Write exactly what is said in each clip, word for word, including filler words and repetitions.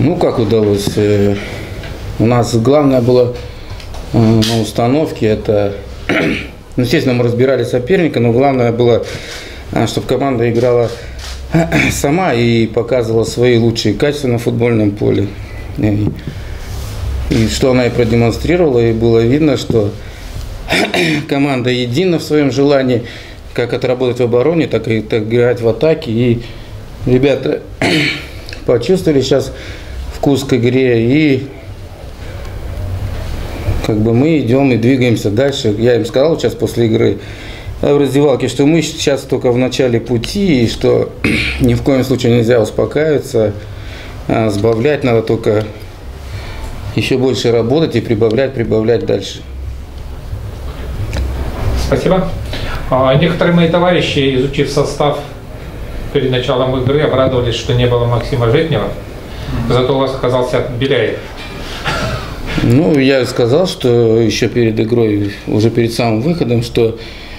Ну, как удалось? У нас главное было на установке, это, ну, естественно, мы разбирали соперника, но главное было, чтобы команда играла сама и показывала свои лучшие качества на футбольном поле. И, и что она и продемонстрировала, и было видно, что команда едина в своем желании, как отработать в обороне, так и так играть в атаке. И ребята почувствовали сейчас вкус к игре, и как бы мы идем и двигаемся дальше. Я им сказал сейчас после игры в раздевалке, что мы сейчас только в начале пути, и что ни в коем случае нельзя успокаиваться, а сбавлять надо только еще больше работать и прибавлять, прибавлять дальше. Спасибо. А некоторые мои товарищи, изучив состав перед началом игры, обрадовались, что не было Максима Жетнева, зато у вас оказался Беляев. Ну, я сказал, что еще перед игрой, уже перед самым выходом, что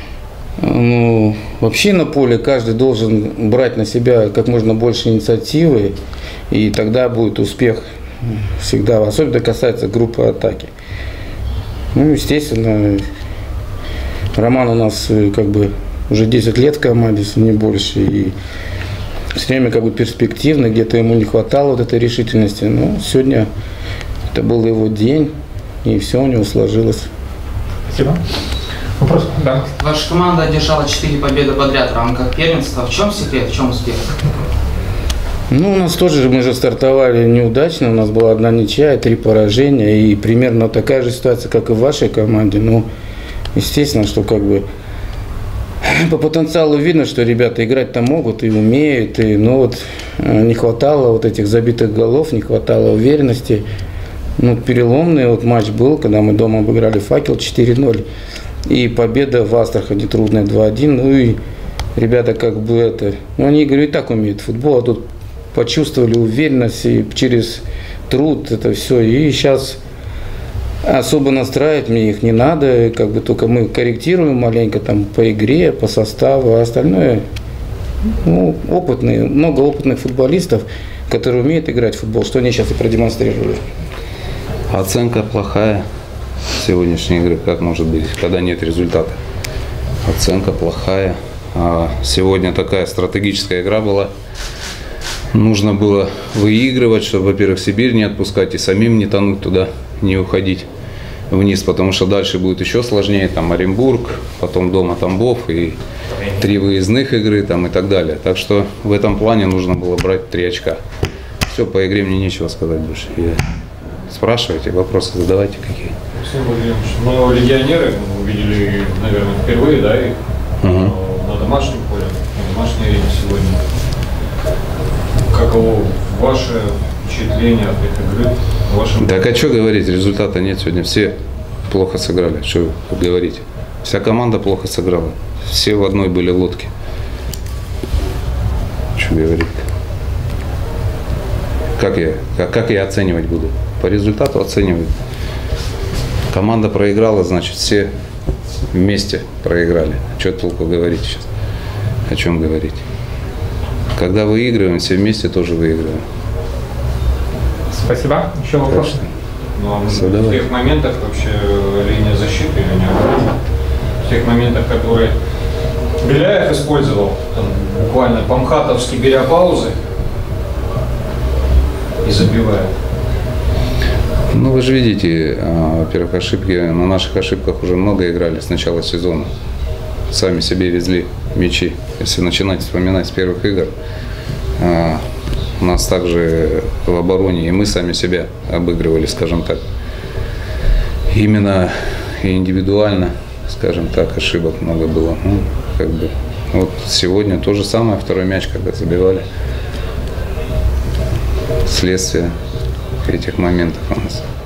ну, вообще на поле каждый должен брать на себя как можно больше инициативы, и тогда будет успех всегда, особенно касается группы атаки. Ну, естественно, Роман у нас как бы уже десять лет в команде, если не больше, и все время как бы перспективно, где-то ему не хватало вот этой решительности, но сегодня это был его день, и все у него сложилось. Спасибо. Вопрос? Да. Ваша команда одержала четыре победы подряд в рамках первенства. В чем секрет, в чем успех? Ну, у нас тоже, мы же стартовали неудачно, у нас была одна ничья, три поражения, и примерно такая же ситуация, как и в вашей команде. Ну, естественно, что как бы по потенциалу видно, что ребята играть-то могут и умеют, и, но вот не хватало вот этих забитых голов, не хватало уверенности. Ну, переломный вот матч был, когда мы дома обыграли «Факел» четыре ноль. И победа в Астрахани трудная два один. Ну и ребята как бы это... Ну, они, говорю, и так умеют футбол, а тут почувствовали уверенность и через труд это все. И сейчас особо настраивать мне их не надо. Как бы только мы корректируем маленько там по игре, по составу, а остальное... Ну, опытные, много опытных футболистов, которые умеют играть в футбол, что они сейчас и продемонстрировали. Оценка плохая сегодняшней игры, как может быть, когда нет результата. Оценка плохая. А сегодня такая стратегическая игра была. Нужно было выигрывать, чтобы, во-первых, Сибирь не отпускать и самим не тонуть туда, не уходить вниз, потому что дальше будет еще сложнее. Там Оренбург, потом дома Тамбов и три выездных игры там и так далее. Так что в этом плане нужно было брать три очка. Все, по игре мне нечего сказать больше. Спрашивайте, вопросы задавайте какие. Александр Владимирович, ну, легионеры мы увидели, наверное, впервые, да, их угу. на домашнем поле, на домашней арене сегодня. Каково ваше впечатление от этой игры? Вашем... Так а что говорить, результата нет сегодня, все плохо сыграли, что вы говорите. Вся команда плохо сыграла, все в одной были лодке. Что говорить? Как я, как, как я оценивать буду? По результату оценивать. Команда проиграла, значит, все вместе проиграли. Что толку говорить сейчас? О чем говорить? Когда выигрываем, все вместе тоже выигрываем. Спасибо. Еще вопрос? Ну, а в тех моментах вообще линия защиты или не в тех моментах, которые Беляев использовал, там, буквально по-мхатовски беря паузы и забивая. Ну, вы же видите, во-первых, ошибки, на наших ошибках уже много играли с начала сезона. Сами себе везли мячи. Если начинать вспоминать с первых игр, у нас также в обороне, и мы сами себя обыгрывали, скажем так. Именно и индивидуально, скажем так, ошибок много было. Ну, как бы, вот сегодня то же самое, второй мяч, когда забивали. Следствие этих моментов у нас.